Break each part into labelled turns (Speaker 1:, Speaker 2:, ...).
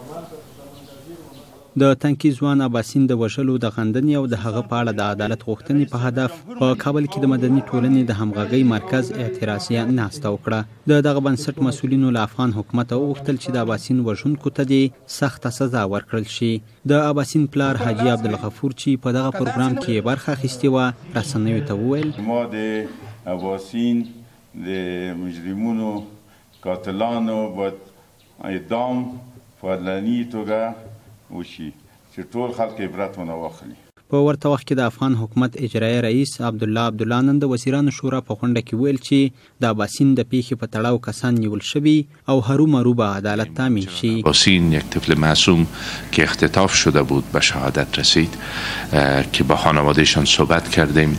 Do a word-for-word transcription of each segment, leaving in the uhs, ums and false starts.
Speaker 1: د تنکي ځوان اباسین د وژلو د غندنې او د هغه په اړه د عدالت غوښتنې په هدف په کابل کې د مدني ټولنې د همغږۍ مرکز اعتراضیه ناسته وکړه. د دغه بنسټ مسؤلینو له افغان حکومت وغوښتل چې د اباسین وژونکو ته دې سخته سزا ورکړل شي. د اباسین پلار حاجي عبدالغفور چې په دغه پروګرام کې برخه اخیستې وه رسنیو ته وویل
Speaker 2: ما د اباسین د مجرمونو قاتلانو باید اعدام په عدلاني توګه وشي چې ټول خلک عبرت ونه واخلي.
Speaker 1: په ورته وخت کې د افغان حکومت اجرایي رئیس عبدالله عبدالله نن د وزیرانو شورا په غونډه کې ویل چې د اباسین د پیښې په تړاو کسان نیول شوي او هرومرو به عدالت تامین شي.
Speaker 3: اباسین یک طفل معصوم که اختطاف شده بود به شهادت رسید که با خانوادهشان صحبت کردیم،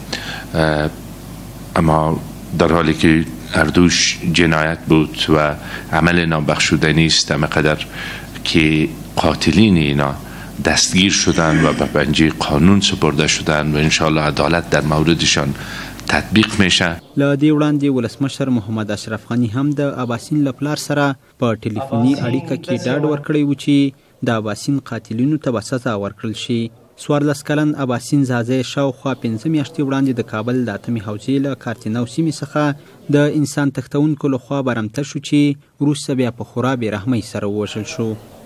Speaker 3: اما در حالی که هر دوش جنایت بود و عمل نابخشودنی است، اما قدر که قاتلین اینا دستگیر شدن و به پنجه قانون سپرده شدن و انشاءالله عدالت در موردشان تطبیق میشه.
Speaker 1: له دې وړاندې ولسمشر محمد اشرف غني هم د اباسین له پلار سره په ټلیفوني اړیکه کې ډاډ ورکړی و چې د اباسین قاتلینو ته به سزا ورکړل شي. څوارلس کلن اباسین زازی شاوخوا پنځه میاشتې وړاندې د کابل د اتمې حوزې له کارتینو سیمې څخه د انسان تښتونکو لخوا برمته شو چې وروسته بیا په خورا بې رحمۍ سره ووژل شو.